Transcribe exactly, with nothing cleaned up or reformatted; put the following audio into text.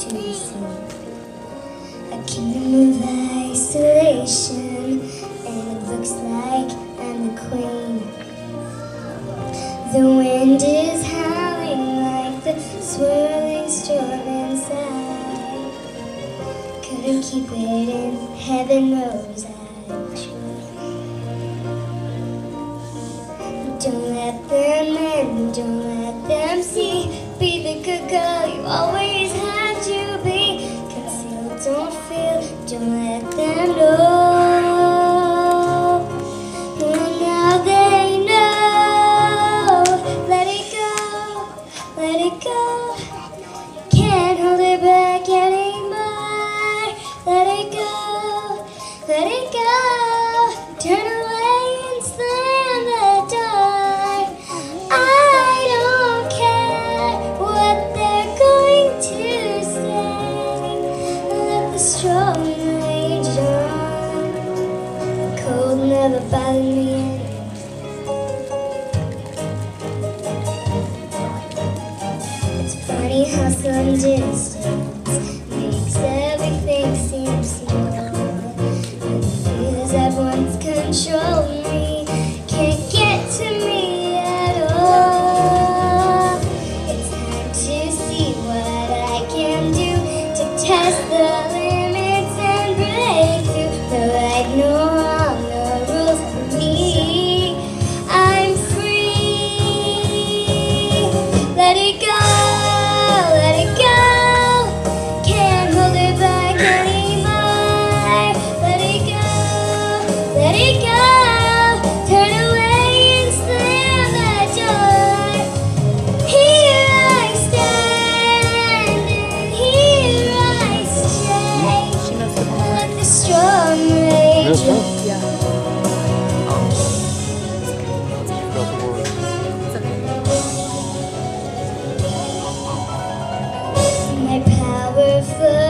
too soon. A kingdom of isolation, and it looks like I'm the queen. The wind is howling like the swirling storm inside. Couldn't keep it in, heaven knows I tried. Don't let them in, don't let them see. Be the good girl you always had to be. Conceal, don't feel, don't let them know. Well, now they know. Let it go, let it go. Can't hold it back anymore. Let it go, let it go. Turn away and slam the door. I don't care what they're going to say. Let the storm rage on. Cold never bothered me. It's funny how some distance makes everything seem small. And the fears that once controlled me can't get to me at all. It's time to see what I can do to test the limits and break through. Though I know all the rules for me, I'm free. Let it go, let it go. Can't hold it back anymore. Let it go, let it go. Turn away and slam the door. Here I stand and here I stay. Let the storm rage on. My power flows.